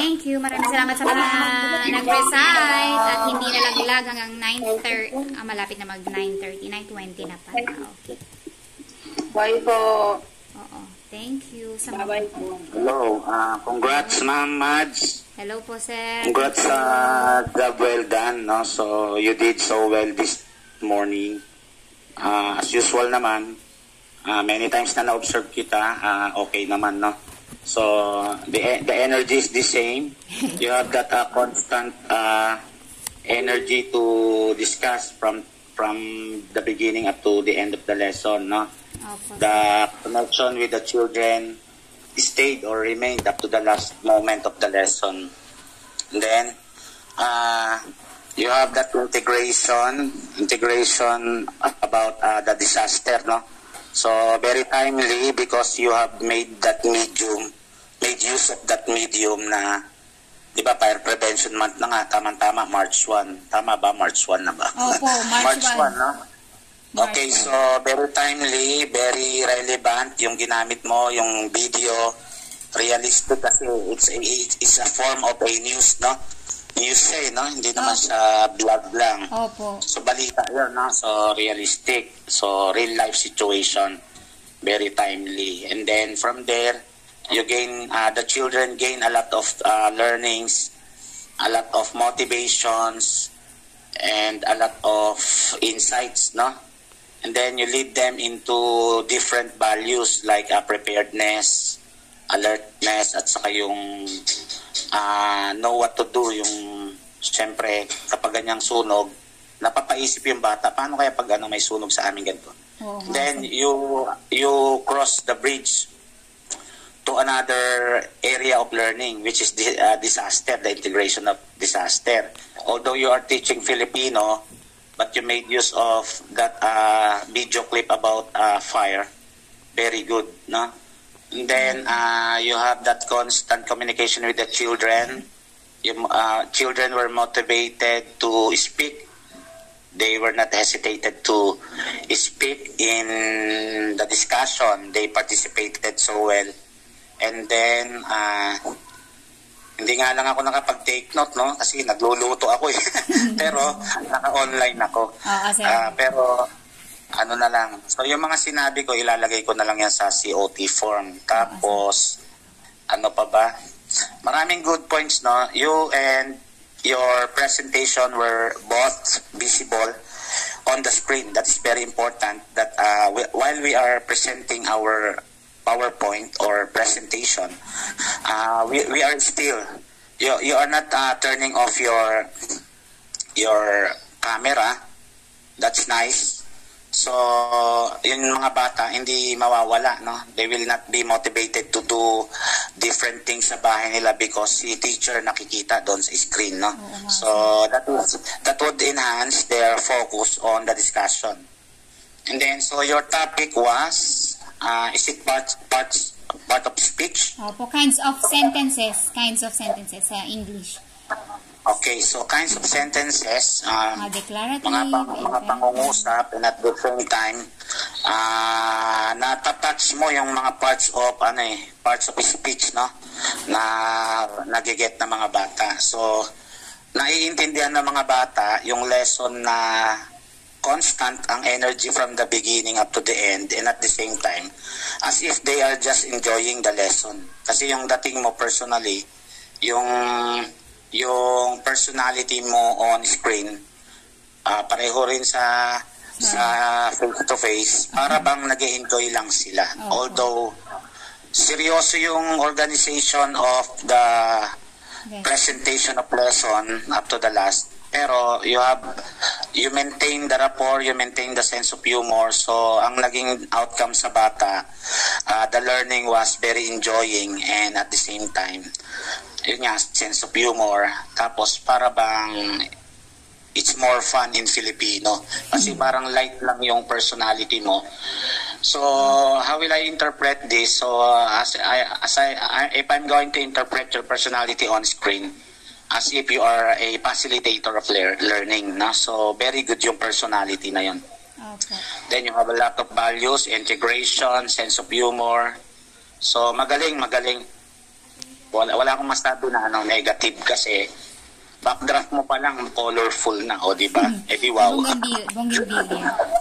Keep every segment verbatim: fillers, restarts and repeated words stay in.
Thank you. Maraming salamat sa mga nag-recite at hindi nalaglag hanggang nine thirty. Ah, malapit na mag nine thirty. nine twenty na pala. Okay. Bye po. Oo. Thank you. Sa mga... Bye po. Hello. Uh, congrats, Ma'am Mads. Hello po, sir. Congrats sa uh, job well done. No? So, you did so well this morning. Uh, as usual naman, uh, many times na na-observe kita, uh, okay naman, no? So, the, the energy is the same. You have that uh, constant uh, energy to discuss from from the beginning up to the end of the lesson, no? Okay. The connection with the children stayed or remained up to the last moment of the lesson. And then, uh, you have that integration, integration about uh, the disaster, no? So, very timely because you have made that medium, made use of that medium na, di ba, Fire Prevention Month na nga, tama-tama, March first. Tama ba? March first na ba? Opo, March first. March first, no? Okay, so very timely, very relevant yung ginamit mo, yung video, realistic kasi it's a, it's a form of a news, no? News eh, no? Hindi naman siya vlog lang. Opo. So balita yun, no? So realistic, so real life situation, very timely. And then from there, you gain, uh, the children gain a lot of uh, learnings, a lot of motivations, and a lot of insights, no? And then you lead them into different values like uh, preparedness, alertness, at saka yung uh, know what to do. Yung siyempre, kapag ganyang sunog, napapaisip yung bata, paano kaya pag ano, may sunog sa amin ganito? Oh, then you you cross the bridge to another area of learning, which is the uh, disaster, the integration of disaster. Although you are teaching Filipino, but you made use of that uh, video clip about uh, fire. Very good, no? And then uh, you have that constant communication with the children. You, uh, children were motivated to speak. They were not hesitated to speak in the discussion. They participated so well. And then, uh, hindi nga lang ako nakapag-take note, no? Kasi nagluluto ako eh. Pero, naka-online ako. Oh, uh, pero, ano na lang. So, yung mga sinabi ko, ilalagay ko na lang yan sa C O T form. Tapos, oh, ano pa ba? Maraming good points, no? You and your presentation were both visible on the screen. That's very important that uh, we, while we are presenting our PowerPoint or presentation, uh, we, we are still, you, you are not uh, turning off your your camera. That's nice. So, yung mga bata, hindi mawawala, no? They will not be motivated to do different things sa bahay nila because si teacher nakikita doon sa screen, no? So, that, was, that would enhance their focus on the discussion. And then, so your topic was, Uh, is it part, part, part of speech? Opo, kinds of sentences. Kinds of sentences sa uh, English. Okay, so kinds of sentences. Um, uh, declarative. Mga, pang, mga pangungusap and at the same time, uh, natatouch mo yung mga parts of, ano eh, parts of speech, no? Na nagiget ng mga bata. So, naiintindihan ng mga bata yung lesson na constant ang energy from the beginning up to the end and at the same time as if they are just enjoying the lesson. Kasi yung dating mo personally, yung yung personality mo on screen, uh, pareho rin sa sa face to face, para bang nag-enjoy lang sila. Although seryoso yung organization of the presentation of lesson up to the last, pero you have, you maintain the rapport, you maintain the sense of humor. So, ang naging outcome sa bata, uh, the learning was very enjoying and at the same time, yun nga, sense of humor. Tapos, para bang it's more fun in Filipino. Kasi parang light lang yung personality mo. So, how will I interpret this? So, uh, as I, as I, I, if I'm going to interpret your personality on screen, as if you are a facilitator of lear learning, na? So, very good yung personality na yun. Okay. Then, you have a lot of values, integration, sense of humor. So, magaling, magaling. Wala, wala akong masabi na ano, negative kasi backdraft mo pa lang colorful na, o di ba? Eh di wow. Bonggang-bili.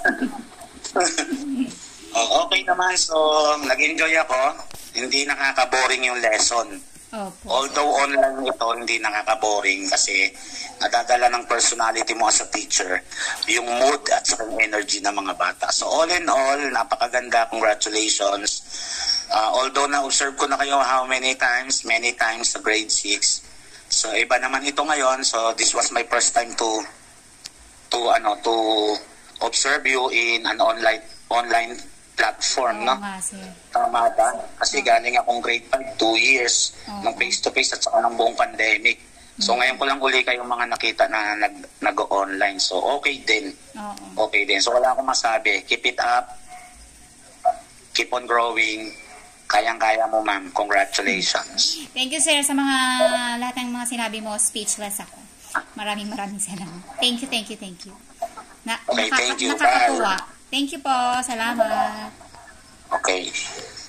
Oh, okay naman. So, nag-enjoy ako. Hindi nakaka-boring yung lesson. Opo. Although online ito, hindi nakaka-boring kasi nadadala ng personality mo as a teacher, yung mood at saka yung energy ng mga bata. So, all in all, napakaganda. Congratulations. Uh, although na-observe ko na kayo how many times, many times sa grade six. So, iba naman ito ngayon. So, this was my first time to to ano to observe you in an online online platform, Oo no? nga, sir. Tama ba? Kasi galing akong grade five, two years, Oo. ng face-to-face at saka ng buong pandemic. So, ngayon ko lang uli kayong mga nakita na nag, nag-online. So, okay din. Oo. Okay din. So, wala akong masabi. Keep it up. Keep on growing. Kayang-kaya mo, ma'am. Congratulations. Thank you, sir, sa mga lahat ng mga sinabi mo. Speechless ako. Maraming maraming salamat. Thank you, thank you, thank you. Na, Okay, nakaka- thank you. Nakakatuwa. Bye. Thank you po. Salamat. Okay.